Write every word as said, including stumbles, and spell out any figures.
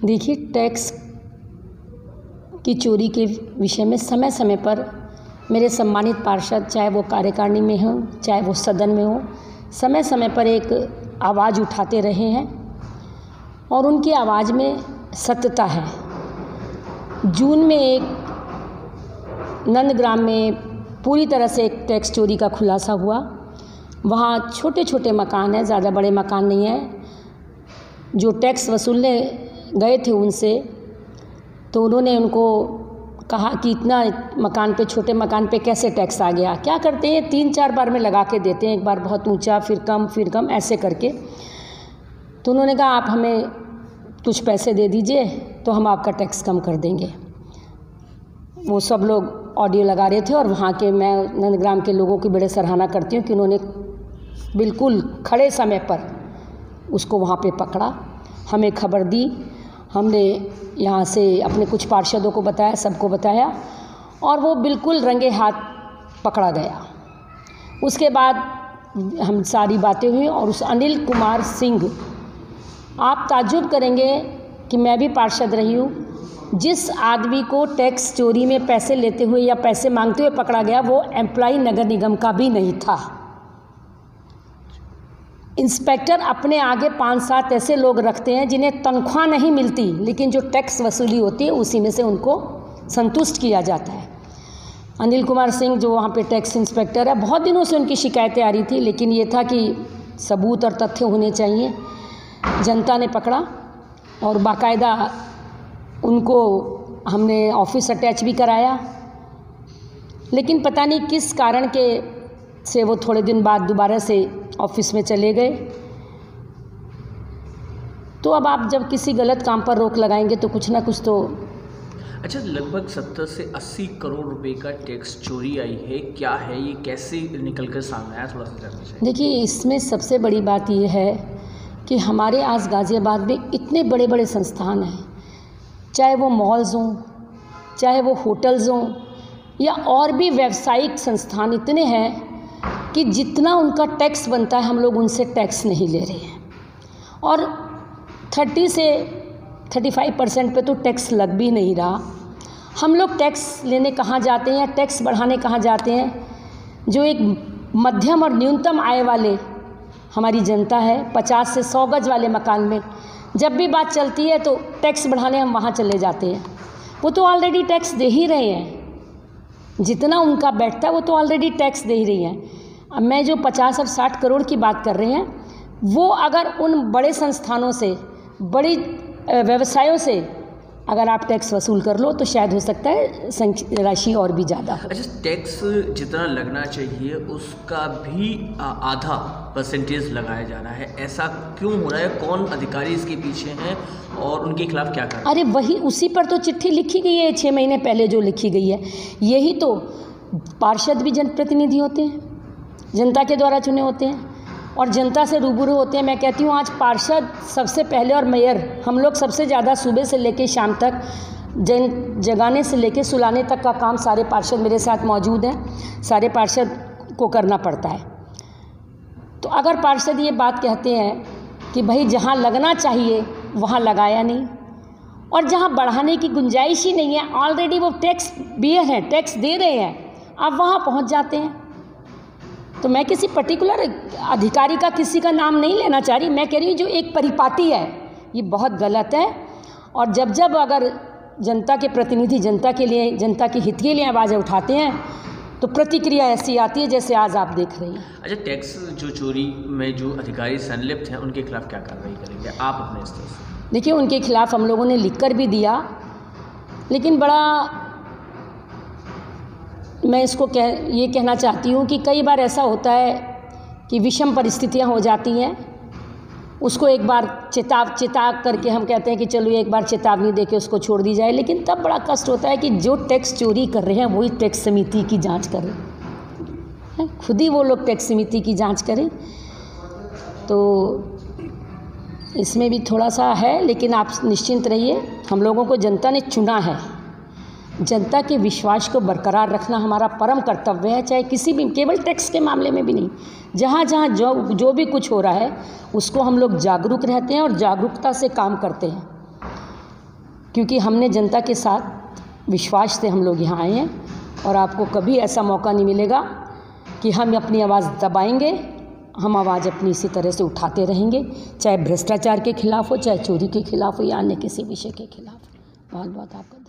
देखिए, टैक्स की चोरी के विषय में समय समय पर मेरे सम्मानित पार्षद, चाहे वो कार्यकारिणी में हों चाहे वो सदन में हो, समय समय पर एक आवाज़ उठाते रहे हैं और उनकी आवाज़ में सत्यता है। जून में एक नंदग्राम में पूरी तरह से एक टैक्स चोरी का खुलासा हुआ। वहाँ छोटे छोटे मकान हैं, ज़्यादा बड़े मकान नहीं हैं। जो टैक्स वसूलने गए थे उनसे, तो उन्होंने उनको कहा कि इतना मकान पे, छोटे मकान पे कैसे टैक्स आ गया। क्या करते हैं, तीन चार बार में लगा के देते हैं, एक बार बहुत ऊंचा, फिर कम, फिर कम, ऐसे करके। तो उन्होंने कहा आप हमें कुछ पैसे दे दीजिए तो हम आपका टैक्स कम कर देंगे। वो सब लोग ऑडियो लगा रहे थे और वहाँ के, मैं नंदग्राम के लोगों की बड़े सराहना करती हूँ कि उन्होंने बिल्कुल खड़े समय पर उसको वहाँ पे पकड़ा, हमें खबर दी। हमने यहाँ से अपने कुछ पार्षदों को बताया, सबको बताया और वो बिल्कुल रंगे हाथ पकड़ा गया। उसके बाद हम सारी बातें हुई और उस अनिल कुमार सिंह, आप ताज्जुब करेंगे कि मैं भी पार्षद रही हूँ, जिस आदमी को टैक्स चोरी में पैसे लेते हुए या पैसे मांगते हुए पकड़ा गया वो एम्प्लॉई नगर निगम का भी नहीं था। इंस्पेक्टर अपने आगे पाँच सात ऐसे लोग रखते हैं जिन्हें तनख्वाह नहीं मिलती, लेकिन जो टैक्स वसूली होती है उसी में से उनको संतुष्ट किया जाता है। अनिल कुमार सिंह जो वहाँ पे टैक्स इंस्पेक्टर है, बहुत दिनों से उनकी शिकायतें आ रही थी, लेकिन ये था कि सबूत और तथ्य होने चाहिए। जनता ने पकड़ा और बाकायदा उनको हमने ऑफिस अटैच भी कराया, लेकिन पता नहीं किस कारण के से वो थोड़े दिन बाद दोबारा से ऑफिस में चले गए। तो अब आप जब किसी गलत काम पर रोक लगाएंगे तो कुछ ना कुछ तो। अच्छा, लगभग सत्तर से अस्सी करोड़ रुपए का टैक्स चोरी आई है, क्या है ये, कैसे निकल कर सामने आया, थोड़ा सा जानना चाहिए। देखिए, इसमें सबसे बड़ी बात ये है कि हमारे आज गाज़ियाबाद में इतने बड़े बड़े संस्थान हैं, चाहे वो मॉल्स हों, चाहे वो होटल्स हों, या और भी व्यावसायिक संस्थान इतने हैं कि जितना उनका टैक्स बनता है हम लोग उनसे टैक्स नहीं ले रहे हैं। और तीस से पैंतीस परसेंट पे तो टैक्स लग भी नहीं रहा। हम लोग टैक्स लेने कहाँ जाते हैं या टैक्स बढ़ाने कहाँ जाते हैं? जो एक मध्यम और न्यूनतम आय वाले हमारी जनता है, पचास से सौ गज वाले मकान में जब भी बात चलती है तो टैक्स बढ़ाने हम वहाँ चले जाते हैं। वो तो ऑलरेडी टैक्स दे ही रहे हैं, जितना उनका बैठता है वो तो ऑलरेडी टैक्स दे ही रही हैं। अब मैं जो पचास और साठ करोड़ की बात कर रहे हैं, वो अगर उन बड़े संस्थानों से, बड़ी व्यवसायों से अगर आप टैक्स वसूल कर लो तो शायद हो सकता है राशि और भी ज़्यादा हो। अच्छा, टैक्स जितना लगना चाहिए उसका भी आधा परसेंटेज लगाया जा रहा है, ऐसा क्यों हो रहा है? कौन अधिकारी इसके पीछे हैं और उनके खिलाफ क्या करना? अरे वही, उसी पर तो चिट्ठी लिखी गई है छः महीने पहले जो लिखी गई है। यही तो, पार्षद भी जनप्रतिनिधि होते हैं, जनता के द्वारा चुने होते हैं और जनता से रूबरू होते हैं। मैं कहती हूँ आज पार्षद सबसे पहले और मेयर, हम लोग सबसे ज़्यादा सुबह से लेकर शाम तक, जन जगाने से लेकर सुलाने तक का काम सारे पार्षद मेरे साथ मौजूद हैं, सारे पार्षद को करना पड़ता है। तो अगर पार्षद ये बात कहते हैं कि भाई जहाँ लगना चाहिए वहाँ लगाया नहीं, और जहाँ बढ़ाने की गुंजाइश ही नहीं है, ऑलरेडी वो टैक्स बियर हैं, टैक्स दे रहे हैं, आप वहाँ पहुँच जाते हैं। तो मैं किसी पर्टिकुलर अधिकारी का, किसी का नाम नहीं लेना चाह रही, मैं कह रही हूँ जो एक परिपाटी है ये बहुत गलत है। और जब जब अगर जनता के प्रतिनिधि जनता के लिए, जनता के हित के लिए आवाज़ उठाते हैं तो प्रतिक्रिया ऐसी आती है जैसे आज आप देख रही हैं। अच्छा, टैक्स जो चोरी में जो अधिकारी संलिप्त हैं उनके खिलाफ क्या कार्रवाई करेंगे आप अपने स्तर से? देखिए, उनके खिलाफ हम लोगों ने लिख कर भी दिया, लेकिन बड़ा मैं इसको कह ये कहना चाहती हूँ कि कई बार ऐसा होता है कि विषम परिस्थितियाँ हो जाती हैं, उसको एक बार चेताव चेता करके हम कहते हैं कि चलो एक बार चेतावनी देके उसको छोड़ दी जाए, लेकिन तब बड़ा कष्ट होता है कि जो टैक्स चोरी कर रहे हैं वही टैक्स समिति की जांच करें, खुद ही वो लोग टैक्स समिति की जांच करें। तो इसमें भी थोड़ा सा है, लेकिन आप निश्चिंत रहिए, हम लोगों को जनता ने चुना है, जनता के विश्वास को बरकरार रखना हमारा परम कर्तव्य है, चाहे किसी भी, केवल टैक्स के मामले में भी नहीं, जहाँ जहाँ जो जो भी कुछ हो रहा है उसको हम लोग जागरूक रहते हैं और जागरूकता से काम करते हैं। क्योंकि हमने जनता के साथ विश्वास से हम लोग यहाँ आए हैं और आपको कभी ऐसा मौका नहीं मिलेगा कि हम अपनी आवाज़ दबाएंगे। हम आवाज़ अपनी इसी तरह से उठाते रहेंगे, चाहे भ्रष्टाचार के खिलाफ हो, चाहे चोरी के खिलाफ हो, या अन्य किसी विषय के खिलाफ। बहुत बहुत आपका